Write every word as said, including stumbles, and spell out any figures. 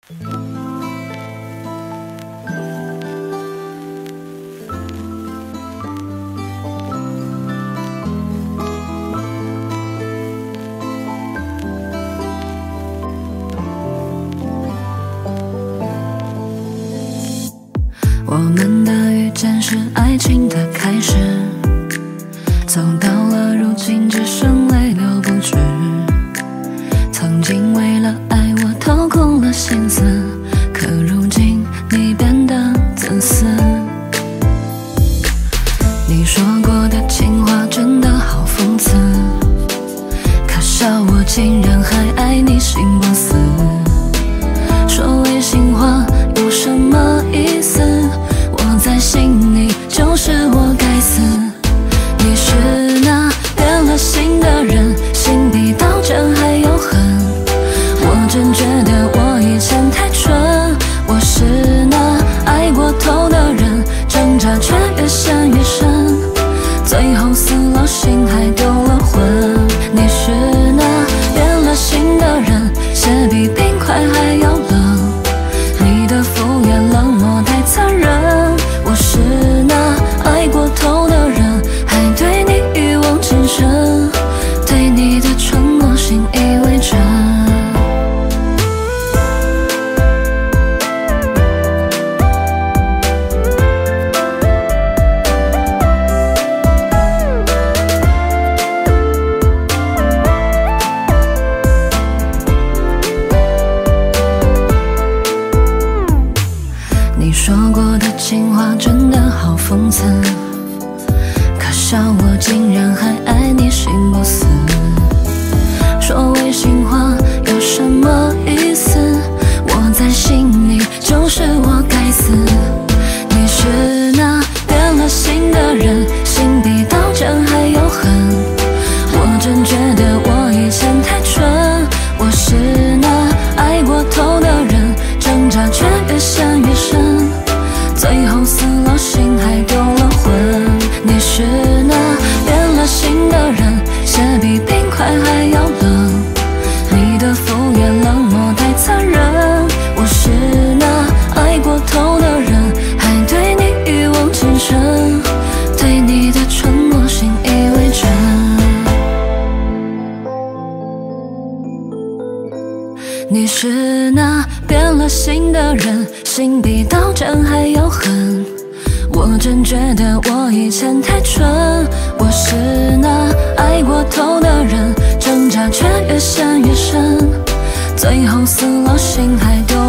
我们的遇见是爱情的开始，走到了如今只剩泪流不止。曾经为了爱我掏空了心思，可如今你变得自私。你说过的情话真的好讽刺，可笑我竟然还爱你心不死。说违心话有什么意思？我在心里就是我该死。你是那变了心的人，心比刀针还有狠。我真觉得我以前太蠢，我是那爱过头的人，挣扎却越陷越深，最后死了心还丢了魂。你是那变了心的人，血比冰块还要冷，你的敷衍冷漠太残忍。我是那爱过头的人，还对你一往情深，对你的承诺信以为真。你说过的情话真的好讽刺，可笑我竟然还爱你心不死。说违心话有什么意思？我在心里就是我该死。你是那变了心的人，心比刀针还有狠。我真觉得我以前太蠢，我是那爱过头的人，挣扎却越陷越深，最后死了心还丢了魂。你是那变了心的人，血比冰块还要冷，你的敷衍冷漠太残忍。我是那爱过头的人，还对你一往情深，对你的承诺信以为真。你是那变了心的人，心比刀针还要狠。我真觉得我以前太蠢，我是那爱过头的人，挣扎却越陷越深，最后死了心还丢